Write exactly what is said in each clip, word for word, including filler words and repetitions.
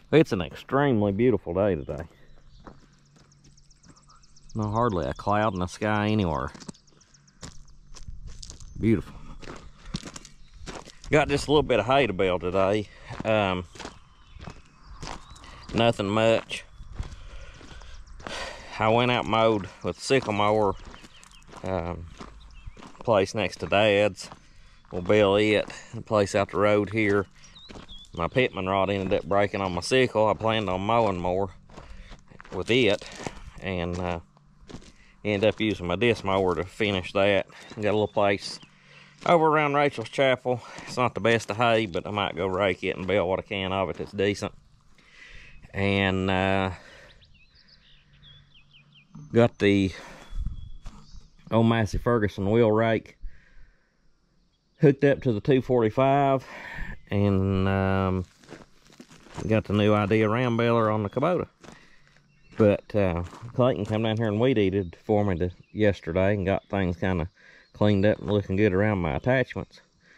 It's an extremely beautiful day today. Not hardly a cloud in the sky anywhere. Beautiful. Got just a little bit of hay to bale today. Um, nothing much. I went out and mowed with the sickle mower. Um, place next to Dad's. We'll bale it. The place out the road here. My pitman rod ended up breaking on my sickle. I planned on mowing more with it, and uh, ended up using my disc mower to finish that. Got a little place over around Rachel's Chapel. It's not the best of hay, but I might go rake it and bale what I can of it that's decent. And uh, got the old Massey Ferguson wheel rake hooked up to the two forty-five, and um, got the new Idea round baler on the Kubota. But uh, Clayton came down here and weed eated for me to, yesterday, and got things kind of cleaned up and looking good around my attachments.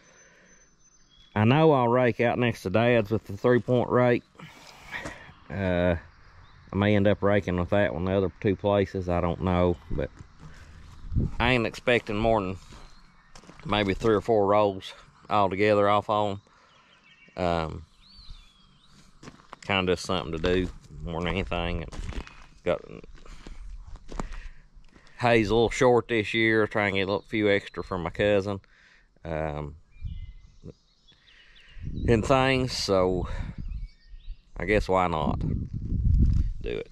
I know I'll rake out next to Dad's with the three-point rake. Uh, I may end up raking with that one the other two places. I don't know, but I ain't expecting more than maybe three or four rolls all together off on them. Um, kind of just something to do more than anything. And got hay's a little short this year. Try and get a few extra from my cousin, um, and things. So I guess why not do it.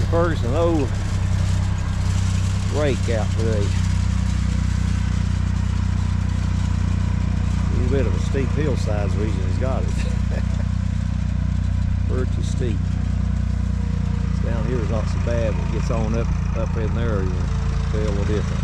Ferguson old rake out today. A little bit of a steep hillside's the reason he's got it. Pretty steep. It's down here is not so bad, but it gets on up up in there, you feel the difference.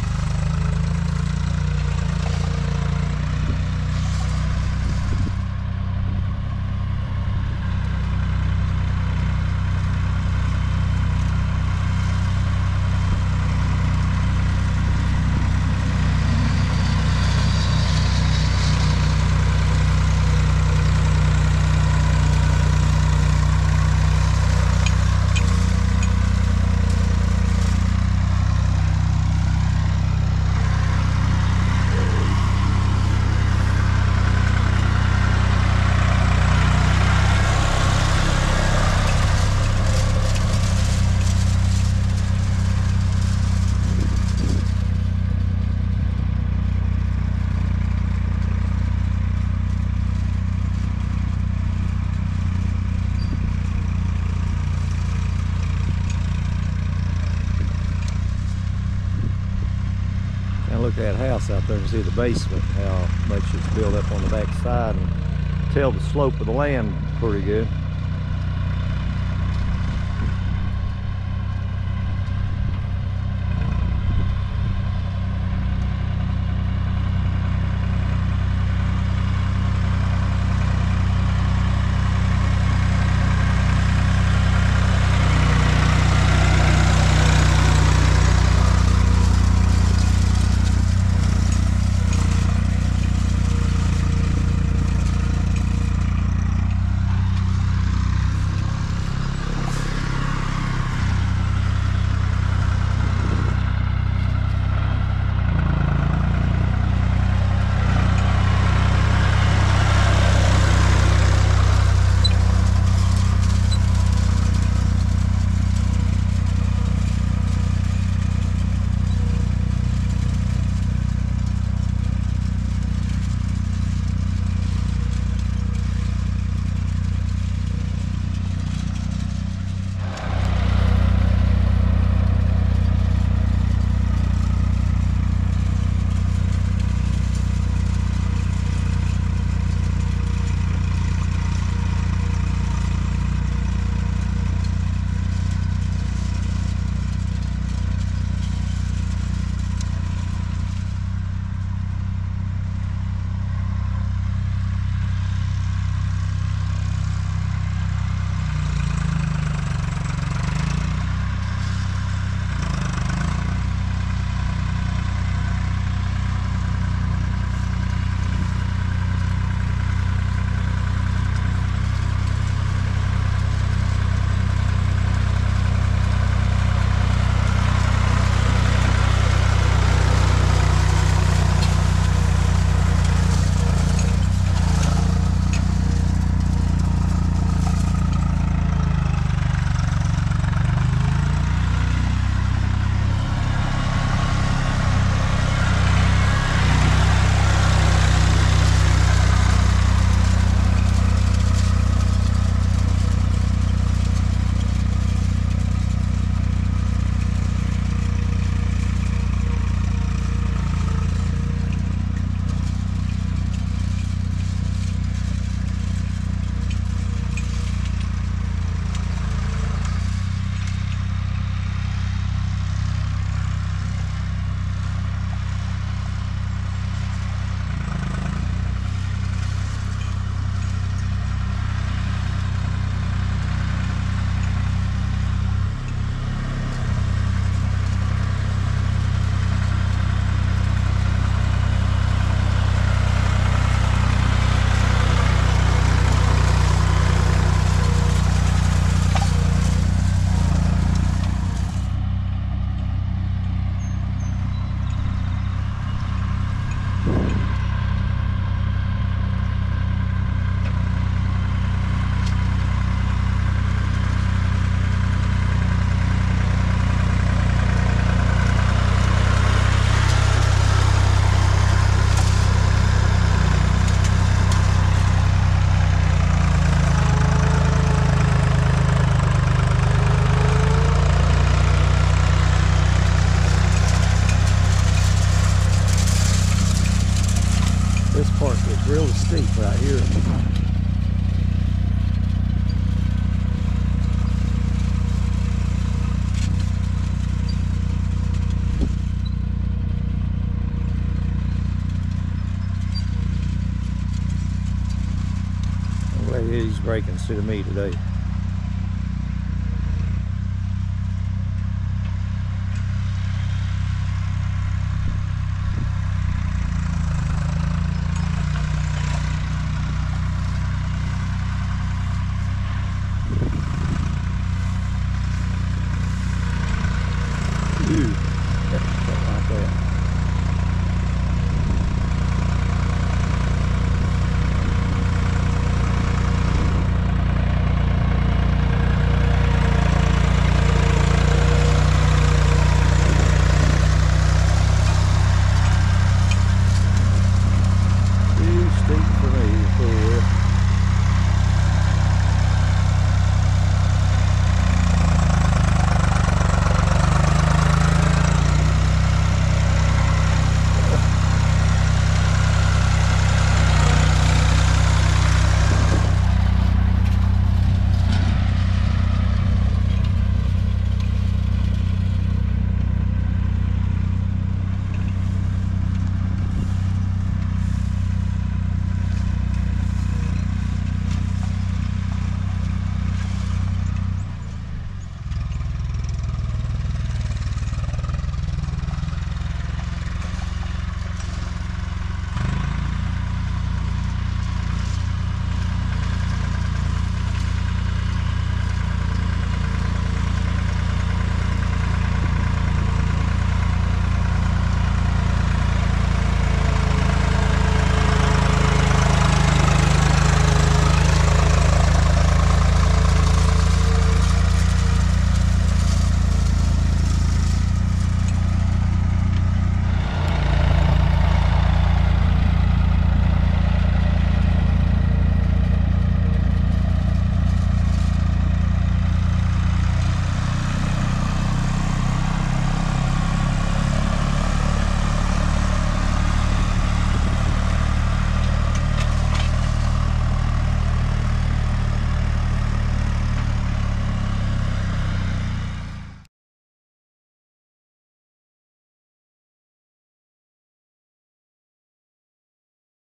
Look at that house out there and see the basement, how much it's built up on the back side, and tell the slope of the land pretty good. steep right here. I'm glad he's braking instead of me today.